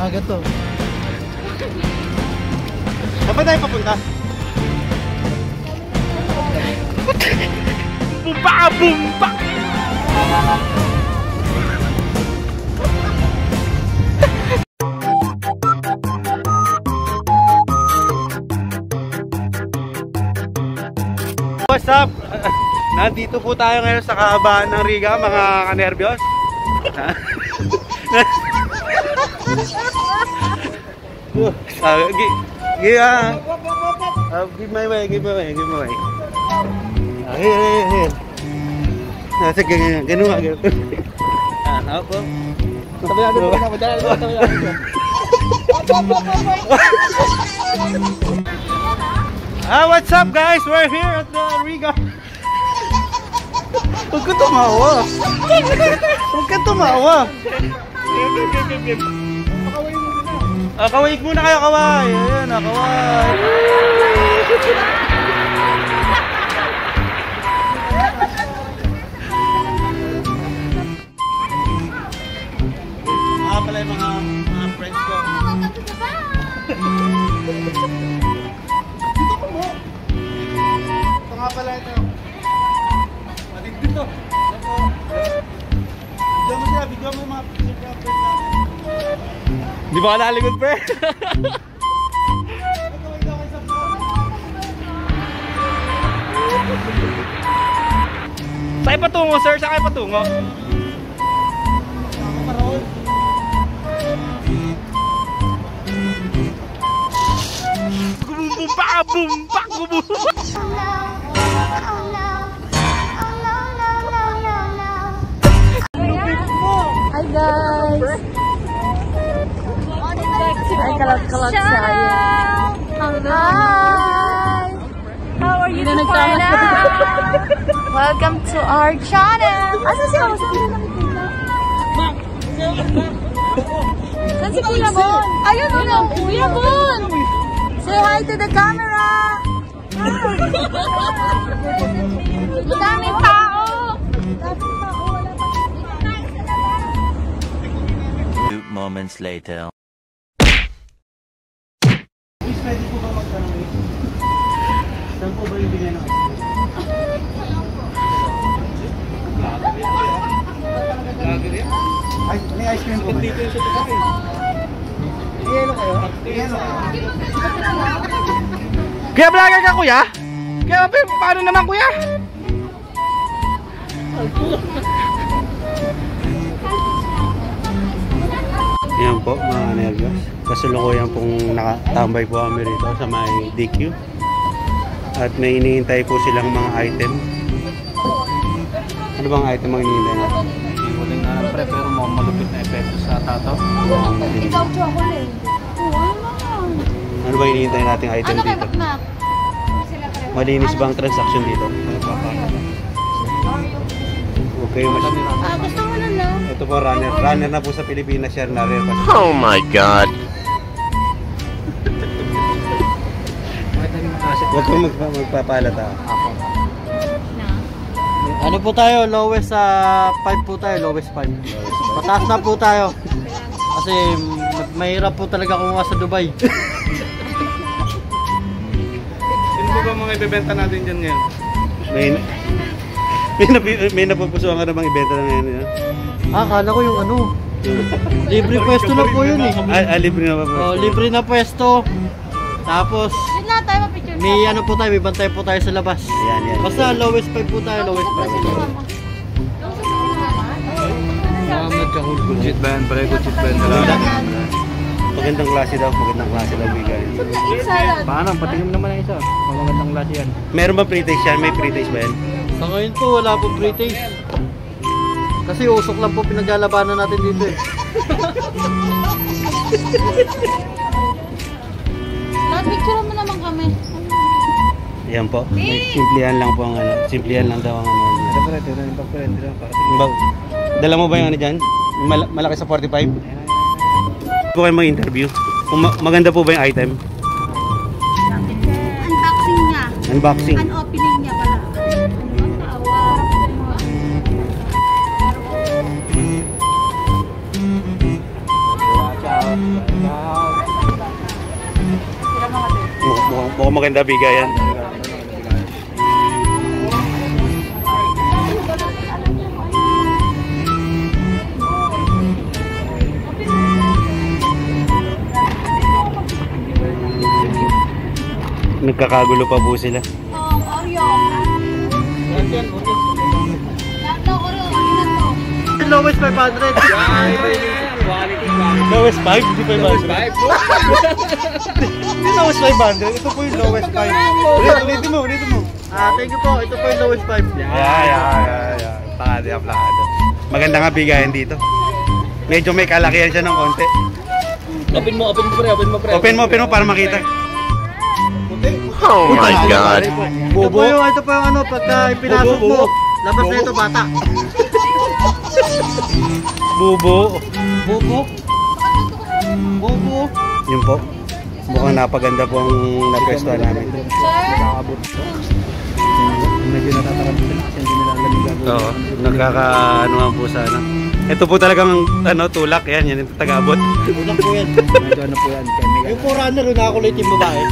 Aga to. Saan ba tayo papunta? Bumpa! Bumpa! What's up? Nandito po tayo ngayon sa kahabaan ng Riga, mga kanerbiyos. Give my way, give my way, give my way. Here. Nasa ganun nga, ganun. Ako. Sabi natin po na, madala na tayo. What's up guys? We're here at the Riga. Huwag ka tumawa. Huwag ka tumawa. Kaway muna kayo, kaway. Ayan, kaway. Pala yung mga friends ko. Ito nga pala ito. Matig dito. Bigyan mo siya, bigyan mo yung mga friends natin. Di ba ka nakaligod, pre? Saan kayo patungo, sir? Saan kayo patungo? Bumpa! Bumpa! Bumpa! Hi guys! Ay, kalat-kalat sa ayan. Hi! How are you today? Welcome to our channel! Asa siya? Saan si Kuya Bon? Ayun o! Kuya Bon! Say hi to the camera! Daming tao! Moments later. Pwede po ba magtanong? Saan po ba yung binyan ng may ice cream po ba? Dito yung sa tabi. Iyelo kayo? Iyelo kayo? Kuya, vlogger ka, kuya? Kuya, paano naman, kuya? Yan po mga nervyos. Kasalukuyan pong nakatambay po kami rito sa may DQ. At may iniintay po silang mga item. Ano bang item ang iniintay natin? Huling na lang pre, pero malupit na epekto sa tato. Ikaw chocolate. Ano bang iniintay nating item Ano dito? kayo, Mac? Malinis bang transaction dito? Okay, Gusto mo na no? ito po runner. Runner na po sa Pilipinas, share na rin. Oh my God! Huwag kang magpapalata. Ano po tayo? Lowest 5 po tayo. Lowest 5. Mataas na po tayo. Kasi mahirap po talaga kumuha sa Dubai. Sino po ba mga ibebenta natin dyan ngayon? May napupusuan ka namang ibenta na ngayon. Akala ko yung ano. Libre pwesto na po yun eh. Libre na ba po? Oh, libre na pwesto. Tapos Yun na, tayo mapicture na. may ano po tayo, may bantay po tayo sa labas. Yan. Basta lowest 5 po tayo, lowest 5. Salamat ka, good shit ba yan? Pare, good shit ba yan? Magandang klase daw bigay. Salad. Paano? Patingin naman ang isa. Magandang klase yan. Meron ba pre-taste yan? May pre-taste ba yan? Sa ngayon po, wala po pre-taste. Kasi usok lang po pinaglalabanan natin dito eh. Picture mo naman kami. Yan po. Simplihan lang po ang ano. Simplihan lang daw ang ano. Dala mo ba yung ano dyan? Malaki sa 45? Po kayo mag-interview. Maganda po ba yung item? Unboxing niya. Unboxing. Unopening niya pala. Watch out. Mukhang maganda bigayan. Nagkakagulo pa po sila. Lowest 500. Lowest 5? Hindi 500. Hindi lowest 500. Ito po yung lowest 5. Ulitin mo. Thank you po. Ito po yung lowest 5. Yeah. Plakado. Maganda nga bigayan dito. Medyo may kalakihan siya ng konti. Open mo pre. Open mo para makita. Oh my God. Ito po yung ano, pagka ipinasok mo, labas na ito bata. Bubo. Bubo. Yun po. Mukhang napaganda po ang napwestuhan namin. Medyo natatarap sila kasi hindi nila alam yung gagawin. Oo. Nagkakaanuhan po sana. Ito po talagang tulak. Yan yung taga-abot. Unak po yan. Medyo ano po yan. Yung forerunner, nakakulit yung babae.